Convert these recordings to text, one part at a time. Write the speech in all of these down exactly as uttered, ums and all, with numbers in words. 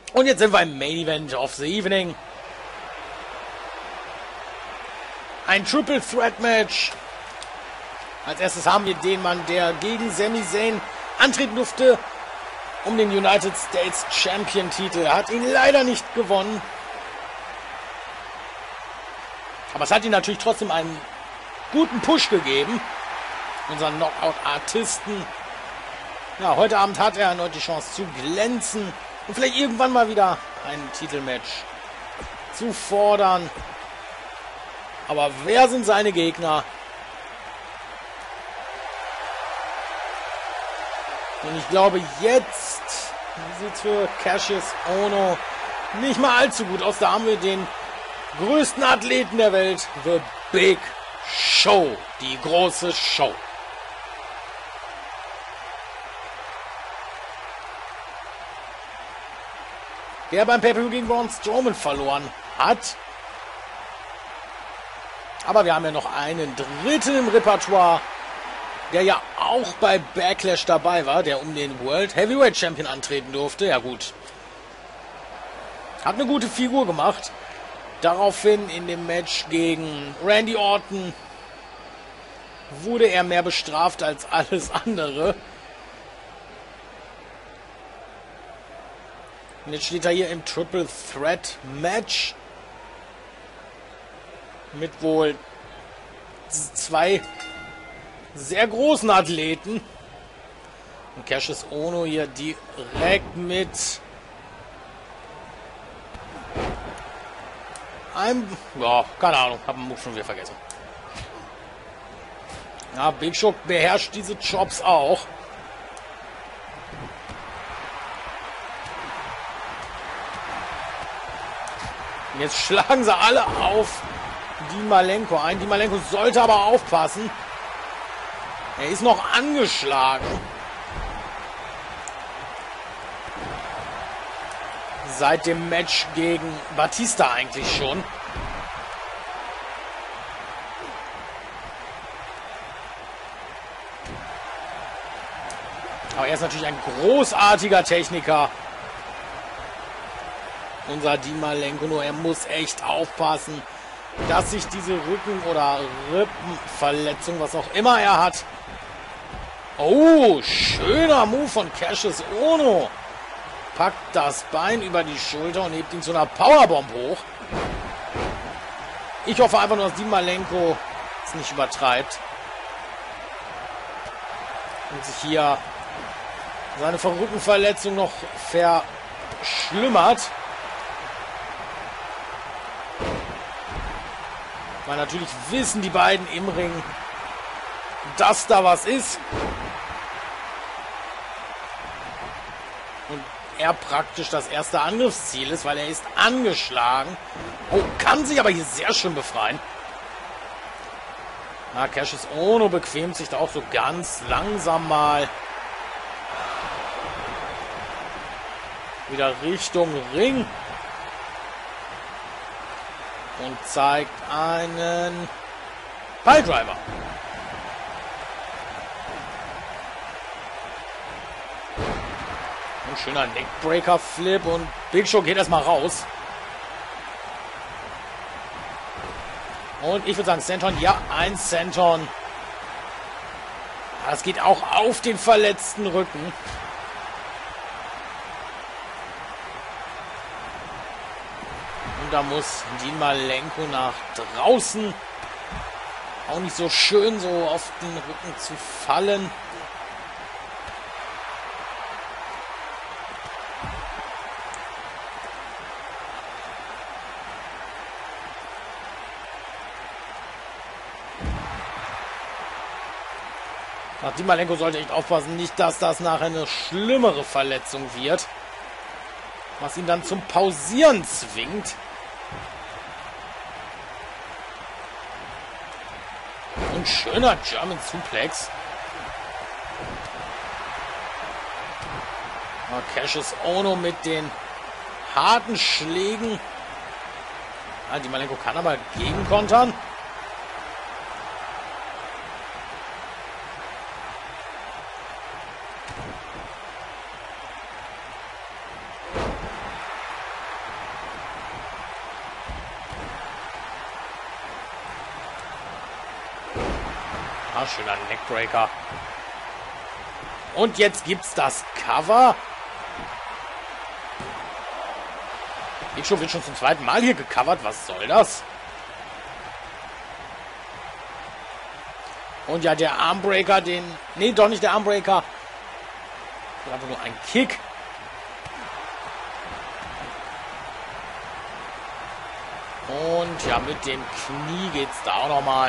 Und jetzt sind wir im Main Event of the Evening. Ein Triple Threat Match. Als erstes haben wir den Mann, der gegen Sami Zayn antreten durfte um den United States Champion Titel. Er hat ihn leider nicht gewonnen. Aber es hat ihm natürlich trotzdem einen guten Push gegeben. Unseren Knockout-Artisten. Ja, heute Abend hat er erneut die Chance zu glänzen. Und vielleicht irgendwann mal wieder ein Titelmatch zu fordern. Aber wer sind seine Gegner? Und ich glaube, jetzt sieht es für Cassius Ohno nicht mal allzu gut aus. Da haben wir den größten Athleten der Welt, The Big Show, die große Show. Der beim Pay-Per-View gegen Braun Strowman verloren hat. Aber wir haben ja noch einen dritten im Repertoire, der ja auch bei Backlash dabei war, der um den World Heavyweight Champion antreten durfte. Ja gut. Hat eine gute Figur gemacht. Daraufhin in dem Match gegen Randy Orton wurde er mehr bestraft als alles andere. Und jetzt steht er hier im Triple Threat Match mit wohl zwei sehr großen Athleten. Und Cassius Ohno hier direkt mit einem, ja, keine Ahnung, hab den Move schon wieder vergessen. Ja, Big Show beherrscht diese Jobs auch. Und jetzt schlagen sie alle auf Di Malenko ein. Di Malenko sollte aber aufpassen. Er ist noch angeschlagen. Seit dem Match gegen Batista eigentlich schon. Aber er ist natürlich ein großartiger Techniker. Unser Di Malenko, nur er muss echt aufpassen, dass sich diese Rücken- oder Rippenverletzung, was auch immer er hat. Oh, schöner Move von Cassius Ohno. Packt das Bein über die Schulter und hebt ihn zu einer Powerbomb hoch. Ich hoffe einfach nur, dass Di Malenko es nicht übertreibt. Und sich hier seine Rückenverletzung noch verschlimmert. Weil natürlich wissen die beiden im Ring, dass da was ist. Und er praktisch das erste Angriffsziel ist, weil er ist angeschlagen. Oh, kann sich aber hier sehr schön befreien. Na, Cassius Ohno bequemt sich da auch so ganz langsam mal wieder Richtung Ring. Und zeigt einen Piledriver. Ein schöner Neckbreaker-Flip und Big Show geht erstmal raus. Und ich würde sagen, Senton, ja, ein Senton. Das geht auch auf den verletzten Rücken. Und da muss Di Malenko nach draußen. Auch nicht so schön, so auf den Rücken zu fallen. Ach, Di Malenko sollte echt aufpassen, nicht, dass das nachher eine schlimmere Verletzung wird. Was ihn dann zum Pausieren zwingt. Und schöner German Suplex. Oh, Cassius Ohno mit den harten Schlägen. Ah, Di Malenko kann aber gegenkontern. Ah, schöner Neckbreaker. Und jetzt gibt's das Cover. Big Show wird schon zum zweiten Mal hier gecovert. Was soll das? Und ja, der Armbreaker, den... Nee, doch nicht der Armbreaker. Das ist einfach nur ein Kick. Und ja, mit dem Knie geht's da auch nochmal.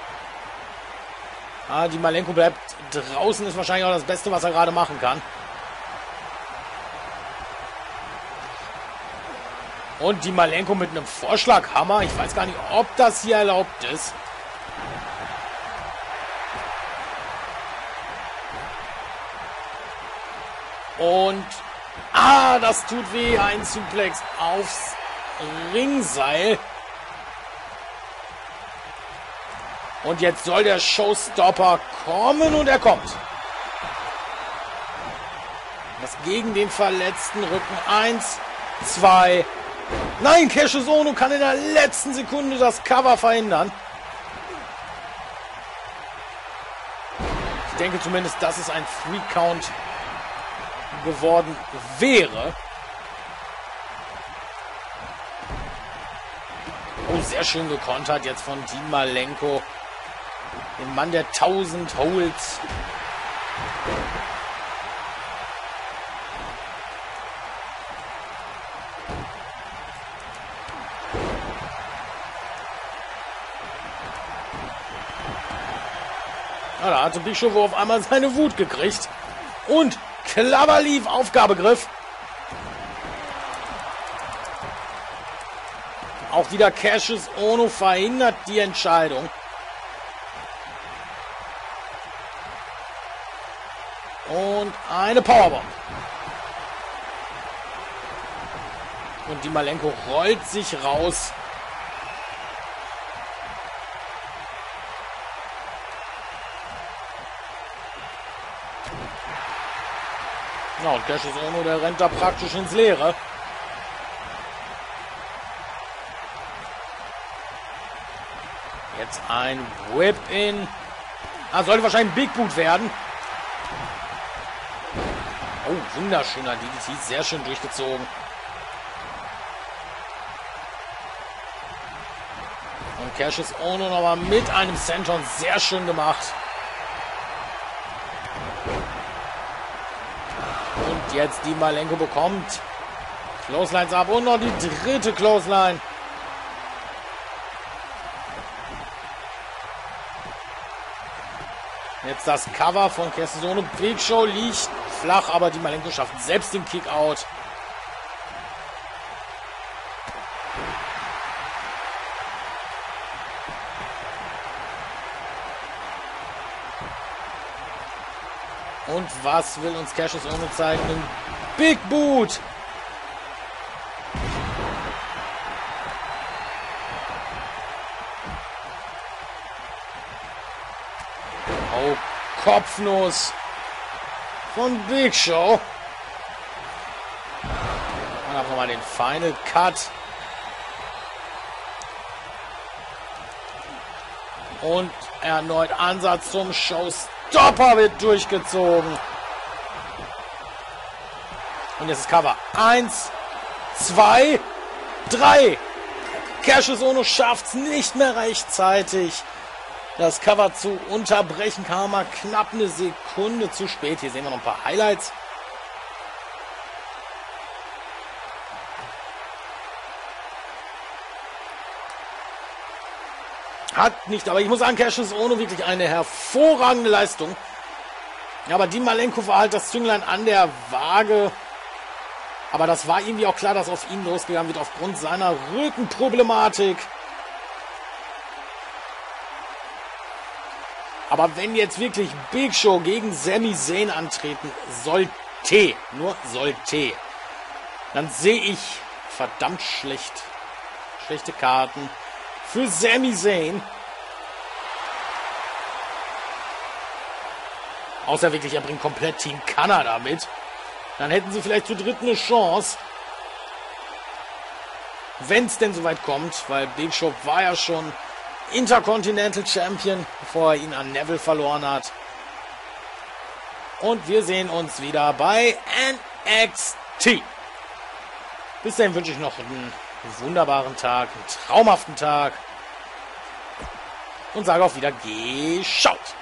Ah, die Malenko bleibt draußen, ist wahrscheinlich auch das Beste, was er gerade machen kann. Und die Malenko mit einem Vorschlaghammer. Ich weiß gar nicht, ob das hier erlaubt ist. Und... Ah, das tut weh. Ein Suplex aufs Ringseil. Und jetzt soll der Showstopper kommen und er kommt. Das gegen den verletzten Rücken. Eins, zwei. Nein, Cassius Ohno kann in der letzten Sekunde das Cover verhindern. Ich denke zumindest, dass es ein Three-Count geworden wäre. Oh, sehr schön gekontert jetzt von Dean Malenko. Den Mann der tausend Holds. Ja, da hatte Big Show auf einmal seine Wut gekriegt. Und Cloverleaf Aufgabegriff. Auch wieder Cassius Ohno verhindert die Entscheidung. Und eine Powerbomb. Und die Malenko rollt sich raus. Ja, und Cassius Ohno, der rennt da praktisch ins Leere. Jetzt ein Whip-In. Ah, sollte wahrscheinlich ein Big Boot werden. Oh, wunderschöner D D T. Sehr schön durchgezogen. Und Cassius Ohno nochmal mit einem Senton. Sehr schön gemacht. Und jetzt die Malenko bekommt Clotheslines ab. Und noch die dritte Clothesline. Jetzt das Cover von Cassius Ohno. Big Show liegt flach, aber die Malenko schafft selbst den Kick-Out. Und was will uns Cassius Ohno zeigen? Ein Big Boot. Oh, Kopfnuss von Big Show. Und dann nochmal den Final Cut. Und erneut Ansatz zum Showstopper wird durchgezogen. Und jetzt ist Cover. Eins, zwei, drei. Cassius Ohno schafft es nicht mehr rechtzeitig, das Cover zu unterbrechen. Kam mal knapp eine Sekunde zu spät. Hier sehen wir noch ein paar Highlights. Hat nicht, aber ich muss sagen, Cassius Ohno wirklich eine hervorragende Leistung. Aber die Malenko war halt das Zünglein an der Waage. Aber das war irgendwie auch klar, dass auf ihn losgegangen wird aufgrund seiner Rückenproblematik. Aber wenn jetzt wirklich Big Show gegen Sami Zayn antreten sollte, nur sollte, dann sehe ich verdammt schlecht, schlechte Karten für Sami Zayn. Außer wirklich, er bringt komplett Team Kanada mit. Dann hätten sie vielleicht zu dritt eine Chance. Wenn es denn soweit kommt, weil Big Show war ja schon Intercontinental Champion, bevor er ihn an Neville verloren hat. Und wir sehen uns wieder bei N X T. Bis dahin wünsche ich noch einen wunderbaren Tag, einen traumhaften Tag. Und sage auf wieder, geschaut.